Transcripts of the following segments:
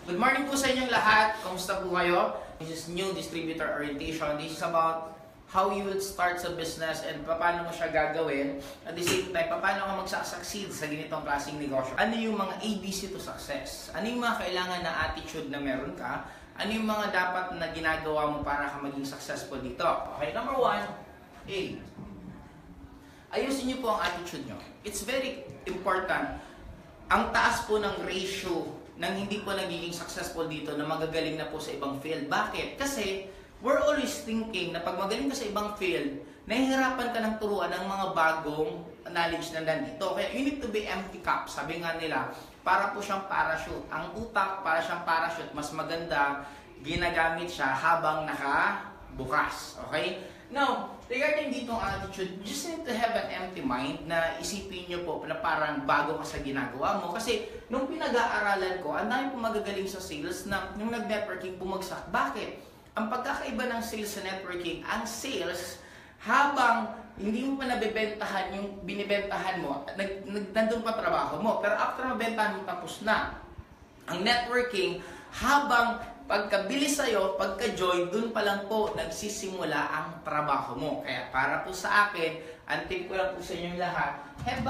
Good morning po sa inyong lahat. Kamusta po kayo? This is new distributor orientation. This is about how you would start sa business and paano mo siya gagawin. At the same time, paano ka magsasucceed sa ganitong klaseng negosyo. Ano yung mga ABC to success? Ano yung mga kailangan na attitude na meron ka? Ano yung mga dapat na ginagawa mo para ka maging successful dito? Okay, number 1, A. Ayusin niyo po ang attitude nyo. It's very important. Ang taas po ng ratio nang hindi po nagiging successful dito na magagaling na po sa ibang field. Bakit? Kasi we're always thinking na pag magaling ka sa ibang field, nahihirapan ka ng turuan ng mga bagong knowledge na nandito. Kaya you need to be empty cup. Sabi nga nila, para po siyang parachute. Ang utak, para siyang parachute, mas maganda, ginagamit siya habang nakabukas. Okay? Now, regarding ditong attitude, you just need to have an empty mind na isipin nyo po na parang bago ka sa ginagawa mo. Kasi nung pinag-aaralan ko, ang dami po magagaling sa sales na nung nag-networking bumagsak. Bakit? Ang pagkakaiba ng sales sa networking, ang sales, habang hindi mo pa nabibentahan yung binibentahan mo, nandun pa trabaho mo. Pero after mabentahan mo, tapos na. Ang networking, habang pagkabilis sa'yo, pagka-join, dun pa lang po nagsisimula ang trabaho mo. Kaya para po sa akin, ang tip ko lang po sa inyong lahat, have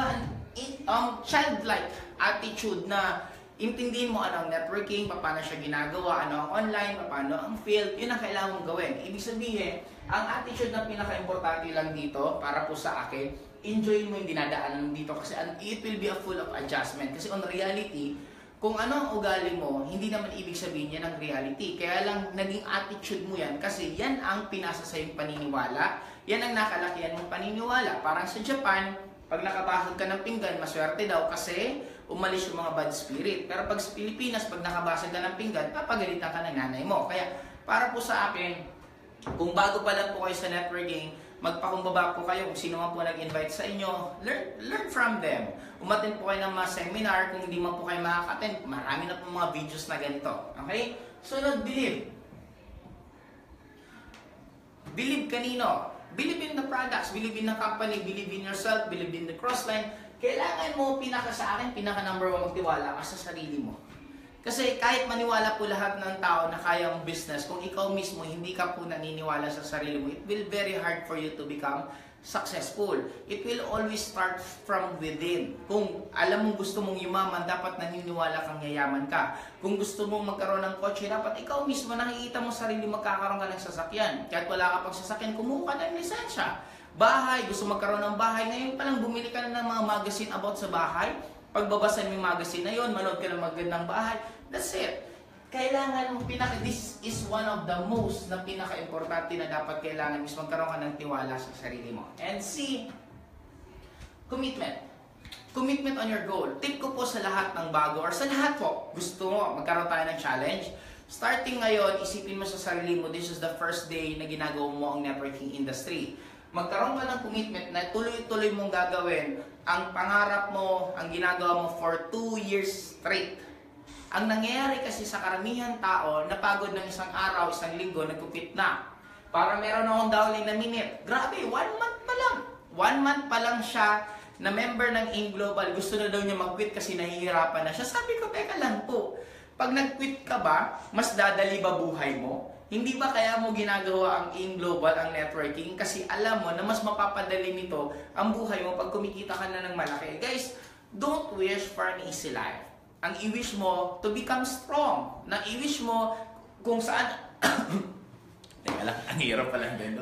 an childlike attitude na intindihin mo ano ang networking, paano siya ginagawa, ano ang online, paano ang field, yun ang kailangan mong gawin. Ibig sabihin, ang attitude na pinaka-importante lang dito, para po sa akin, enjoy mo yung dinadaanan dito kasi it will be a full of adjustment. Kasi on reality, kung ano ang ugali mo, hindi naman ibig sabihin yan ang reality. Kaya lang naging attitude mo yan kasi yan ang pinasa sa yung paniniwala. Yan ang nakalakihan mong paniniwala. Parang sa Japan, pag nakabasag ka ng pinggan, maswerte daw kasi umalis yung mga bad spirit. Pero pag sa Pilipinas, pag nakabasag ka ng pinggan, papagalitan ka ng nanay mo. Kaya para po sa akin, kung bago pa lang po kayo sa networking, magpakumbaba po kayo kung sino man po nag-invite sa inyo, learn from them. Umattend po kayo ng mga seminar, kung hindi man po kayo makaka-attend, marami na po mga videos na ganito. Okay? Sunod, believe. Believe kanino? Believe in the products, believe in the company, believe in yourself, believe in the crossline. Kailangan mo, sa akin, number 1, magtiwala ka sa sarili mo. Kasi kahit maniwala po lahat ng tao na kaya ang business, kung ikaw mismo hindi ka po naniniwala sa sarili mo, it will very hard for you to become successful. It will always start from within. Kung alam mong gusto mong yumaman, dapat naniniwala kang yayaman ka. Kung gusto mong magkaroon ng kotse, dapat ikaw mismo nakikita mo sarili magkakaroon ka ng sasakyan. Kahit wala ka pang sasakyan, kumuha ka ng lisensya. Bahay, gusto magkaroon ng bahay. Ngayon pa lang bumili ka na ng mga magazine about sa bahay. Pagbabasa mo yung magazine na yun, manood ka ng magandang bahay. That's it. Kailangan mo this is one of the most na pinaka-importante na dapat kailangan is magkaroon ka ng tiwala sa sarili mo. And C, commitment. Commitment on your goal. Tip ko po sa lahat ng bago or sa lahat po, gusto mo magkaroon tayo ng challenge. Starting ngayon, isipin mo sa sarili mo, this is the first day na ginagawa mo ang networking industry. Magkaroon ka ng commitment na tuloy-tuloy mong gagawin ang pangarap mo, ang ginagawa mo for 2 years straight. Ang nangyayari kasi sa karamihan tao, napagod ng isang araw, isang linggo, nagkupit na. Para meron akong downline na minute. Grabe, 1 month pa lang. 1 month pa lang siya na member ng AIM Global. Gusto na daw niya mag-quit kasi nahihirapan na siya. Sabi ko, teka lang po. Pag nag-quit ka ba, mas dadali ba buhay mo? Hindi ba kaya mo ginagawa ang AIM Global, ang networking? Kasi alam mo na mas mapapadali nito ang buhay mo pag kumikita ka na ng malaki. Guys, don't wish for an easy life. Ang i-wish mo to become strong. Na i-wish mo kung saan... Teka lang, ang hirap pala din.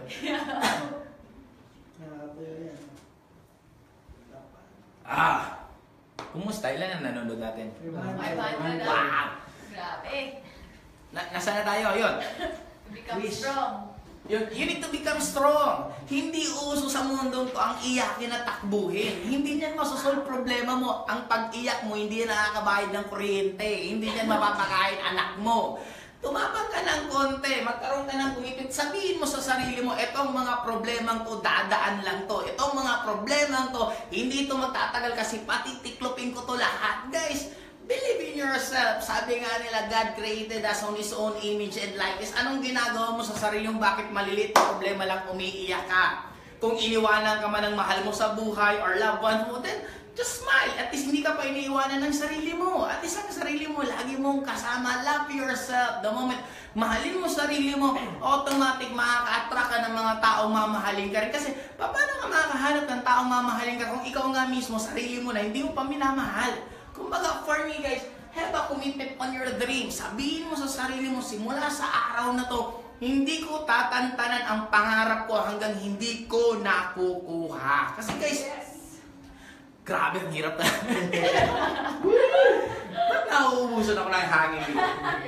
Kumusta? Ilan ang nanonood natin? 500. Wow! Grabe. Nasaan na tayo? Yun. Become strong. You need to become strong. Hindi uso sa mundong to ang iyakin at takbuhin. Hindi niyan masosolve problema mo. Ang pag-iyak mo, hindi yan nakakabayad ng kuryente. Hindi yan mapapakain anak mo. Tumapang ka ng konti, magkaroon ka ng kumipit. Sabihin mo sa sarili mo, etong mga problemang to, dadaan lang to. Etong mga problemang to, hindi ito magtatagal kasi patitiklopin ko to lahat. Guys, believe in yourself. Sabi nga nila, God created us on His own image and likeness. Anong ginagawa mo sa sarili mong bakit maliliit na problema lang umiiyak ka? Kung iniwanan ka man ng mahal mo sa buhay or loved ones mo, then just smile. At least hindi ka pa iniiwanan ng sarili mo. At least ang sarili mo, lagi mong kasama. Love yourself. The moment mahalin mo sarili mo, automatic makaka-attract ka ng mga taong mamahalin ka rin. Kasi paano ka makakahanap ng taong mamahalin ka kung ikaw nga mismo, sarili mo na hindi mo pa minamahal? Kumbaga, for me guys, have a commitment on your dream. Sabihin mo sa sarili mo, simula sa araw na to, hindi ko tatantanan ang pangarap ko hanggang hindi ko nakukuha. Kasi guys, grabe, ang hirap na. Ba't nauubusan ako ng hangin dito?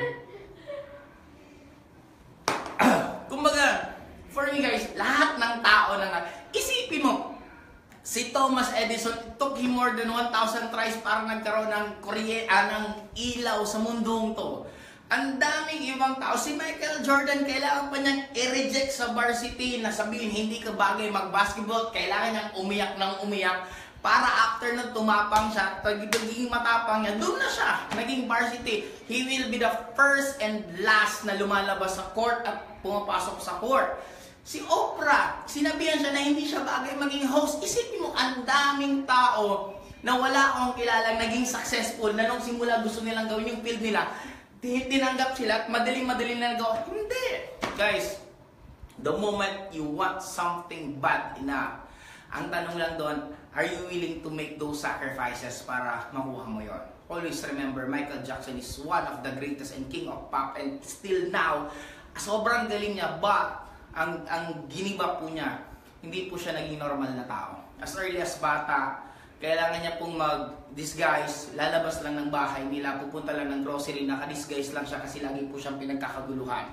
Kumbaga, for me guys, lahat ng tao na isipin mo, si Thomas Edison, it took him more than 1,000 tries para nagkaroon ng ng ilaw sa mundong to. Ang daming ibang tao. Si Michael Jordan, kailangan pa niyang i-reject sa varsity na sabihin hindi ka bagay mag-basketball. Kailangan niyang umiyak ng umiyak para after na tumapang siya, naging matapang niya, doon na siya, naging varsity. He will be the first and last na lumalabas sa court at pumapasok sa court. Si Oprah, sinabihan siya na hindi siya bagay maging host. Isipin mo, ang daming tao na wala akong kilalang naging successful na nung simula gusto nilang gawin yung field nila, tinanggap sila at madaling-madali na nagawa. Hindi! Guys, the moment you want something bad enough, ang tanong lang doon, are you willing to make those sacrifices para makuha mo yon? Always remember, Michael Jackson is one of the greatest and king of pop, and still now, sobrang galing niya, but ang giniba po niya, hindi po siya naging normal na tao. As early as bata, kailangan niya pong mag-disguise, lalabas lang ng bahay nila, pupunta lang ng grocery, naka-disguise lang siya kasi lagi po siyang pinagkakaguluhan.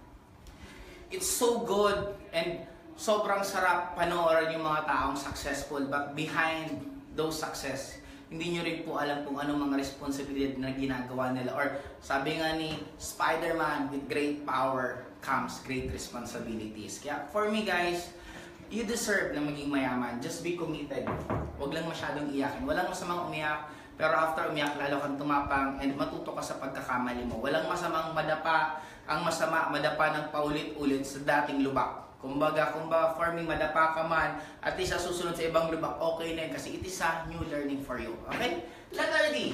It's so good and sobrang sarap panoorin yung mga taong successful, but behind those success, hindi nyo rin po alam kung anong mga responsibilidad na ginagawa nila. Or sabi nga ni Spider-Man, with great power comes great responsibilities. Kaya for me guys, you deserve na maging mayaman. Just be committed. Huwag lang masyadong iyakin. Walang masamang umiyak, pero after umiyak, lalo kang tumapang and matuto ka sa pagkakamali mo. Walang masamang madapa. Ang masama, madapa ng paulit-ulit sa dating lubak. Kumbaga, for me, madapa ka man, at least sa susunod sa ibang lubak, okay na yun kasi it is a new learning for you. Okay? Letter D.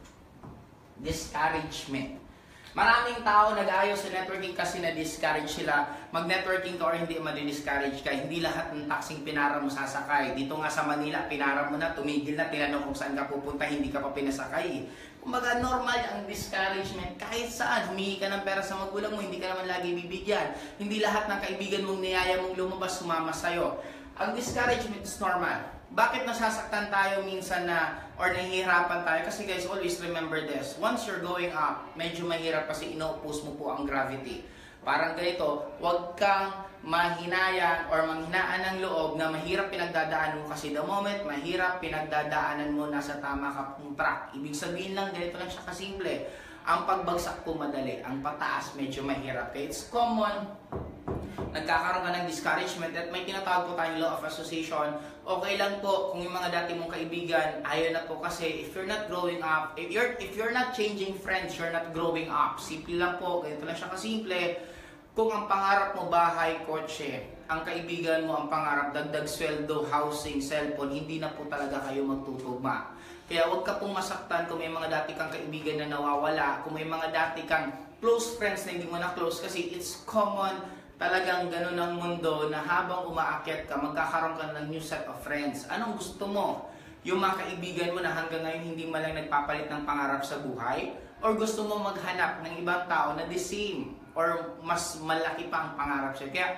Discouragement. Maraming tao nag-ayos sa networking kasi na-discourage sila. Mag-networking ka or hindi ma-discourage ka. Hindi lahat ng taxing pinara mo sasakay. Dito nga sa Manila, pinara mo na, tumigil na, tinanong kung saan ka pupunta, hindi ka pa pinasakay. Kumbaga, normal ang discouragement. Kahit saan, humingi ka ng pera sa magulang mo, hindi ka naman lagi bibigyan. Hindi lahat ng kaibigan mong niyaya mong lumabas, sumama sa'yo. Ang discouragement is normal. Bakit nasasaktan tayo minsan na or nahihirapan tayo? Kasi guys, always remember this. Once you're going up, medyo mahirap kasi ino-oppose mo po ang gravity. Parang ganito, huwag kang mahinayan or manghinaan ng loob na mahirap pinagdadaanan mo kasi the moment mahirap pinagdadaanan mo, nasa tama ka pong track. Ibig sabihin lang, ganito lang siya kasimple. Ang pagbagsak po madali, ang pataas medyo mahirap. Kaya it's common, nagkakaroon ka ng discouragement at may tinatawag po tayong law of association. Okay lang po kung yung mga dati mong kaibigan, ayaw na po kasi if you're not growing up, if you're not changing friends, you're not growing up. Simple lang po, ganito lang siya kasimple. Kung ang pangarap mo bahay, kotse, ang kaibigan mo ang pangarap dagdag sweldo, housing, cellphone, hindi na po talaga kayo magtutugma. Kaya huwag ka pong masaktan kung may mga dati kang kaibigan na nawawala, kung may mga dati kang close friends na hindi mo na close kasi it's common. Talagang ganun ang mundo na habang umaakyat ka, magkakaroon ka ng new set of friends. Anong gusto mo? Yung mga kaibigan mo na hanggang ngayon hindi man lang nagpapalit ng pangarap sa buhay? Or gusto mo maghanap ng ibang tao na the same? Or mas malaki pa ang pangarap siya? Kaya,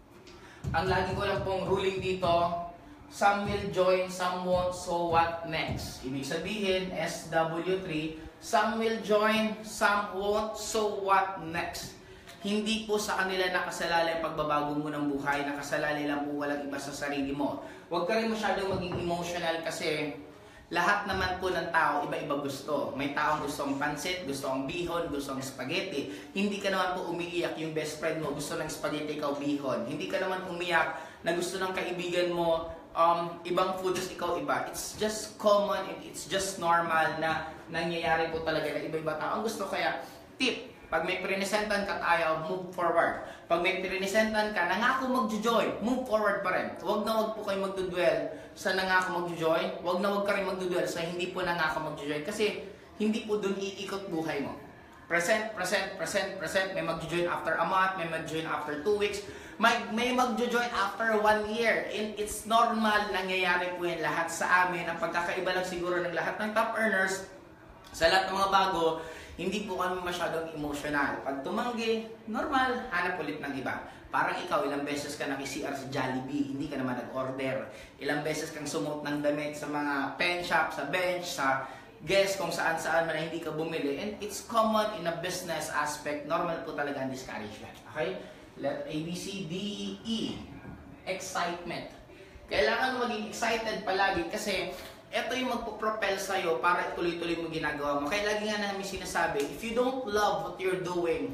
ang lagi ko lang pong ruling dito, some will join, some won't, so what next? Ibig sabihin, SW3, some will join, some won't, so what next? Hindi po sa kanila nakasalalay ang pagbabago mo ng buhay, nakasalalay lang po walang iba sa sarili mo. Huwag ka rin masyadong maging emotional kasi lahat naman po ng tao, iba-iba gusto. May taong gusto ang pansit, gusto ang bihon, gusto ang spaghetti. Hindi ka naman po umiiyak yung best friend mo, gusto ng spaghetti, ikaw bihon. Hindi ka naman umiyak na gusto ng kaibigan mo, ibang foods, ikaw iba. It's just common and it's just normal na nangyayari po talaga na iba-iba tao. Ang gusto kaya, tip, Pag may pinisentan ka tayo, move forward. Pag may pinisentan ka, nangako magjo-join, move forward pa rin. Huwag na huwag po kayo magdudwell sa nangako magjo-join. Huwag na huwag ka rin magdudwell sa hindi po nangako magjo-join. Kasi hindi po dun iikot buhay mo. Present, present, present, present. May magjo-join after a month, may magjo-join after 2 weeks, may magjo-join after 1 year. And it's normal, nangyayari po yan lahat sa amin. Ang pagkakaiba lang siguro ng lahat ng top earners, sa lahat ng mga bago, hindi po kami masyadong emotional. Pag tumanggi, normal, hanap ulit ng iba. Parang ikaw, ilang beses ka naki-CR sa Jollibee, hindi ka naman nag-order. Ilang beses kang sumuot ng damit sa mga pen shop, sa bench, sa guest, kung saan-saan man na hindi ka bumili. And it's common in a business aspect. Normal po talaga ang discouragement. Okay? Let A, B, C, D, E. Excitement. Kailangan maging excited palagi kasi ito yung magpo-propel sa'yo para tuloy-tuloy mo ginagawa mo. Kaya lagi nga namin sinasabi, if you don't love what you're doing,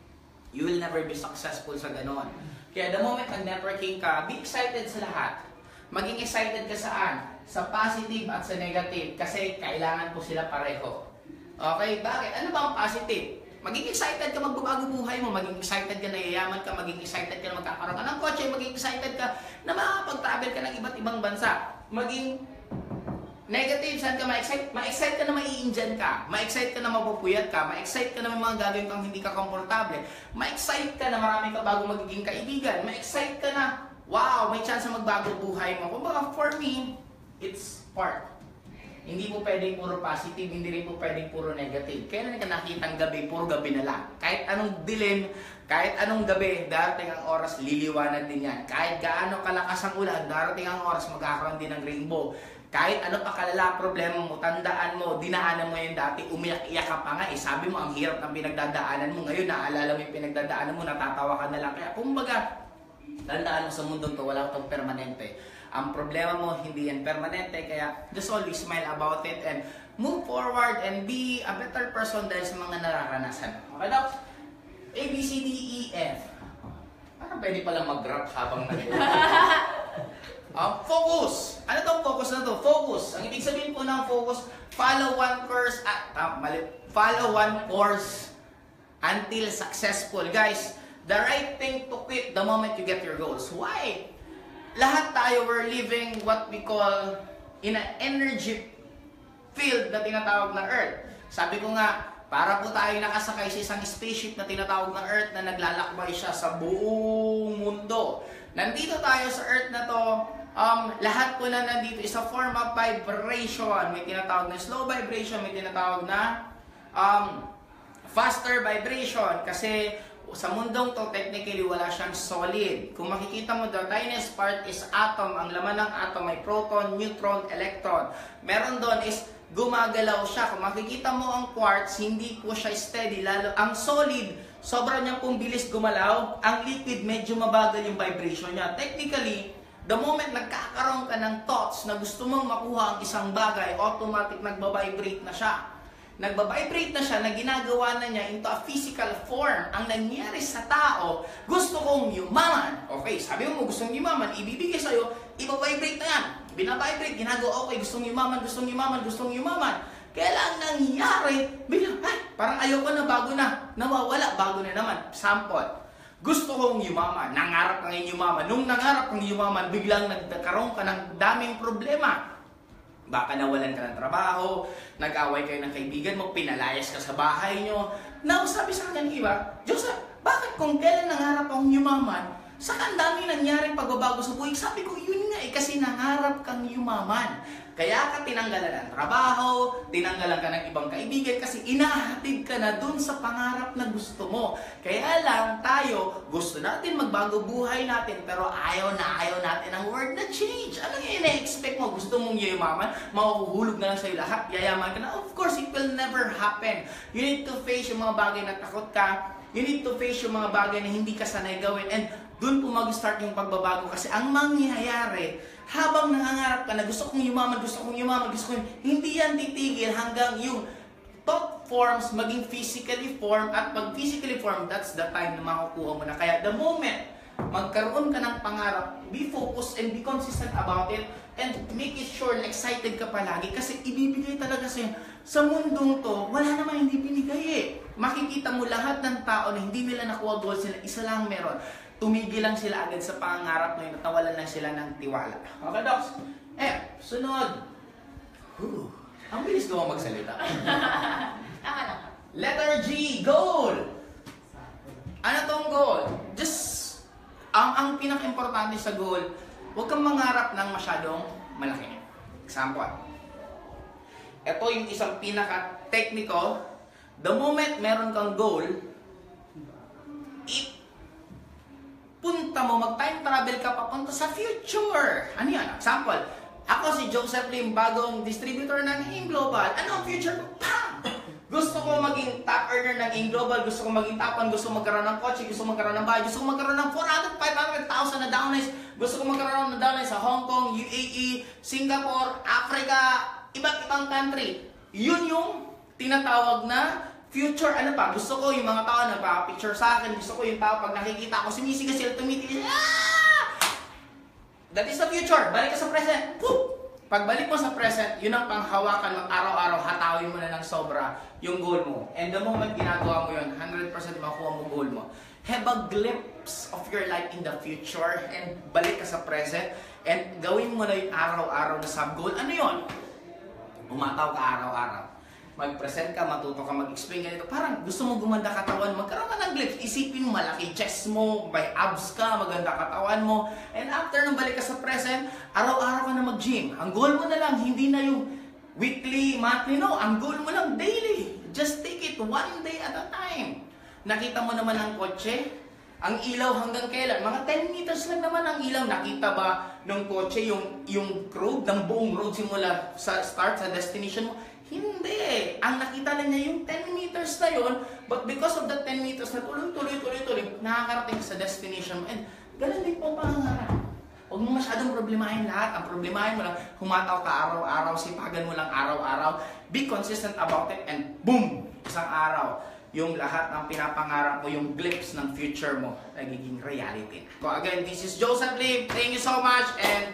you will never be successful sa ganon. Kaya the moment nag-networking ka, be excited sa lahat. Maging excited ka saan? Sa positive at sa negative. Kasi kailangan po sila pareho. Okay? Bakit? Ano ba ang positive? Maging excited ka magbabago buhay mo. Maging excited ka na yayaman ka. Maging excited ka na magkakaroon ka ng kotse. Maging excited ka na makakapag-travel ka ng iba't ibang bansa. Maging negative, saan ka ma-excite? Ma-excite ka na mai-injan ka. Ma-excite ka na mapupuyat ka. Ma-excite ka na may mga gagawin kang hindi ka komportable. Ma-excite ka na marami ka bago magiging kaibigan. Ma-excite ka na, wow, may chance na magbago buhay mo. Kumbaga, for me, it's part. Hindi po pwedeng puro positive, hindi rin po pwedeng puro negative. Kailan ka nakitang gabi, puro gabi na lang. Kahit anong dilim, kahit anong gabi, darating ang oras, liliwanag din yan. Kahit gaano kalakas ang ulan, darating ang oras, magkakaroon din ng rainbow. Kahit ano pa kalala problema mo, tandaan mo, dinaanan mo yun dati, umiyak-iyak ka pa nga eh. Sabi mo, ang hirap ng pinagdadaanan mo. Ngayon, naalala mo yung pinagdadaanan mo, natatawa ka na lang. Kaya kumbaga, tandaan mo sa mundong to, wala itong permanente. Ang problema mo, hindi yan permanente. Kaya just always smile about it and move forward and be a better person dahil sa mga nararanasan. Okay, Doc? A, B, C, D, E, F. Parang pwede palang mag-rap habang focus. Ano tong focus na to? Focus. Ang ibig sabihin po ng focus, follow one course follow one course until successful. Guys, the right thing to quit the moment you get your goals. Why? Lahat tayo, we're living what we call in an energy field na tinatawag na Earth. Sabi ko nga, para po tayo nakasakay sa isang spaceship na tinatawag na Earth na naglalakbay siya sa buong mundo. Nandito tayo sa Earth na to, lahat po na nandito is a form of vibration. May tinatawag na slow vibration, may tinatawag na faster vibration. Kasi sa mundong to, technically, wala siyang solid. Kung makikita mo, the tiniest part is atom. Ang laman ng atom ay proton, neutron, electron. Meron doon is gumagalaw siya. Kung makikita mo ang quartz, hindi po siya steady. Lalo, ang solid, sobrang niyang pong bilis gumalaw. Ang liquid, medyo mabagal yung vibration niya. Technically, the moment nagkakaroon ka ng thoughts na gusto mong makuha ang isang bagay, automatic nagbabibrate na siya. Nagbabibrate na siya na ginagawa na niya into a physical form. Ang nangyari sa tao, gusto kong yumaman. Okay, sabi mo gusto mong yumaman, ibibigay sa'yo, ibabibrate na yan. Binabibrate, ginagawa, okay, gustong yumaman, gustong yumaman, gustong yumaman. Kaya lang nangyari, bigla, parang ayoko na, bago na, nawawala, bago na naman. Sample, gusto kong yumaman, nangarap kang yumaman. Nung nangarap kang yumaman, biglang nagkaroon ka ng daming problema. Baka nawalan ka ng trabaho, nag-away kayo ng kaibigan mo, pinalayas ka sa bahay nyo. Now, sabi sa akin ng iba, Joseph, bakit kung kailan nangarap akong yumaman, saka ang dami nangyaring pagbabago sa buhay? Sabi ko, yun nga eh, kasi nangarap kang yumaman. Kaya ka tinanggalan ng trabaho, tinanggalan ka ng ibang kaibigan kasi inahatid ka na dun sa pangarap na gusto mo. Kaya lang tayo, gusto natin magbago buhay natin pero ayaw natin ang word na change. Ano yung ina-expect mo? Gusto mong yumaman? Makuhulog na lang sa'yo lahat, yayaman ka na? Of course, it will never happen. You need to face yung mga bagay na takot ka. You need to face yung mga bagay na hindi ka sanay gawin. And dun po mag-start yung pagbabago kasi ang mangyayari, habang nangangarap ka na gusto kong yumaman, hindi yan titigil hanggang yung thought forms maging physically form at pag physically form, that's the time na makukuha mo na. Kaya the moment magkaroon ka ng pangarap, be focused and be consistent about it and make it sure na excited ka palagi kasi ibibigay talaga sa'yo. Sa mundong to, wala naman hindi binigay eh. makikita mo lahat ng tao na hindi nila nakuha goal sila, isa lang meron. Tumigil lang sila agad sa pangarap na yun at nawalan lang sila ng tiwala. Okay, Docs? Sunod. Ang bilis ko magsalita. Tama lang. Letter G, goal. Ano tong goal? Just, ang pinaka-importante sa goal, huwag kang mangarap ng masyadong malaki. Example. Ito yung isang pinaka-technical. The moment meron kang goal, punta mo, mag-time travel ka papunta sa future. Ano yan? Example. Ako si Joseph Lim, bagong distributor ng AIM Global. Ano ang future ko? Pam! Gusto ko maging top earner ng AIM Global, gusto ko maging top 1, gusto ko magkaroon ng kotse, gusto ko magkaroon ng bahay, gusto ko magkaroon ng 400,000, 500,000 na downlines, gusto ko magkaroon ng downlines sa Hong Kong, UAE, Singapore, Africa, iba't ibang country. Yun yung tinatawag na future. Ano pa? Gusto ko yung mga tao na pa-picture sa akin, gusto ko yung tao pag nakikita ko, sumisigas sila, tumitigil, That is the future. Balik ka sa present. Poop! Pagbalik mo sa present, yun ang panghawakan ng araw-araw, hatawin mo na ng sobra yung goal mo. And the moment ginagawa mo yun, 100% makuha mo goal mo. Have a glimpse of your life in the future and balik ka sa present and gawin mo na yung araw-araw na sub-goal. Ano yun? Umataw ka araw-araw. Mag-present ka, matuto ka mag-explain ganito. Parang gusto mo gumanda katawan, magkaroon ka ng glimpse. Isipin mo, malaki chest mo, may abs ka, maganda katawan mo. And after nang balik ka sa present, araw-araw ka na mag-gym. Ang goal mo na lang, hindi na yung weekly, monthly, no. Ang goal mo lang, daily. Just take it one day at a time. Nakita mo naman ang kotse, ang ilaw hanggang kailan? Mga 10 meters lang naman ang ilaw. Nakita ba ng kotse yung road, ng buong road simula sa start, sa destination mo? Hindi. Ang nakita lang niya yung 10 meters na yun, but because of the 10 meters na tuloy, nakakarating sa destination mo. And ganun din po pangarap. Huwag mo masyadong problemahin lahat. Ang problemahin mo lang, humataw ka araw-araw, sipagan mo lang araw-araw, be consistent about it, and boom! Isang araw, yung lahat ng pinapangarap mo, yung glimpse ng future mo, nagiging reality. So again, this is Joseph Lim. Thank you so much, and